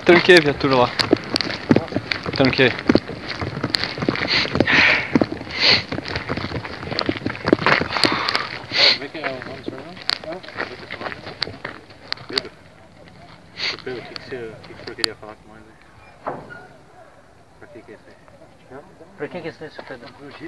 Tranquei a viatura lá. Tranquei. Como é que é o nome do senhor? Pedro? Pedro, o que o senhor queria falar com nós? Pra que é isso aí? Pra que é isso aí, seu Pedro?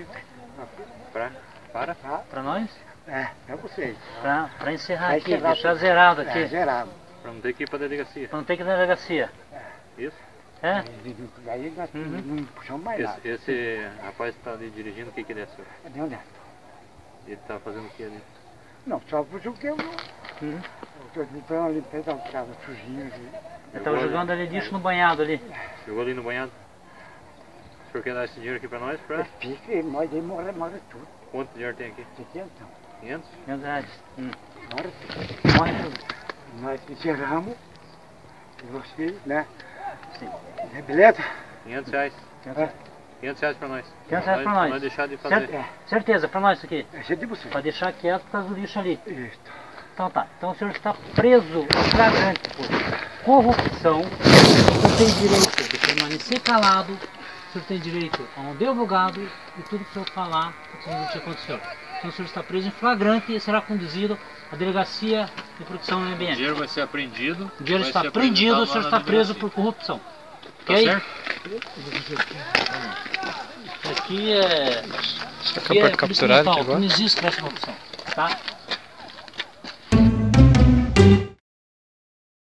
Para nós? É, pra vocês. Pra encerrar Vai aqui, encerrar deixar tudo. zerado aqui. É, zerado. Pra não ter que ir pra delegacia. Pra não ter que ir na delegacia. Isso? É? Daí nós não puxamos mais nada. Esse rapaz que tá ali dirigindo, o que ele é, senhor? De onde é? Ele tá fazendo o que ali? Não, só porque eu tô limpando ali, pegando o carro sujinho. Ele tava jogando ali lixo no banhado ali. Jogou ali no banhado? O senhor quer dar esse dinheiro aqui pra nós? Pra... Fica, nós daí mora tudo. Quanto dinheiro tem aqui? 500? 500? 500 reais. Mora tudo. Morre tudo. Nós encerramos. E você, né? Sim. É beleza? 500 reais. 500 reais pra nós. 500 reais pra nós. Pra nós deixar de fazer. Certeza, pra nós isso aqui. Esse é de você. Pra deixar quieto por causa do lixo ali. Isso. Então tá. Então o senhor está preso em flagrante por corrupção. O senhor tem direito de permanecer calado. O senhor tem direito a um advogado e tudo que o senhor falar, o que aconteceu. Então o senhor está preso em flagrante e será conduzido à delegacia de proteção ao meio O ambiente. dinheiro vai ser apreendido. O dinheiro está apreendido, o senhor está preso por corrupção. Tá Ok? certo? Aqui é. Acabou de capturar polícia agora? não existe essa corrupção. Tá?